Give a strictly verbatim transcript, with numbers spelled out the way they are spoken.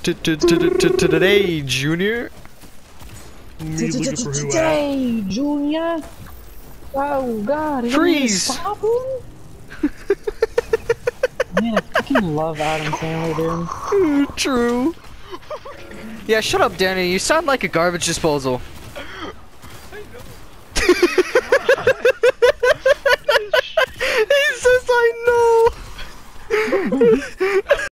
Today, Junior. Today, Junior. Oh God! Freeze. Man, I fucking love Adam Sandler, dude. True. Yeah, shut up, Danny. You sound like a garbage disposal.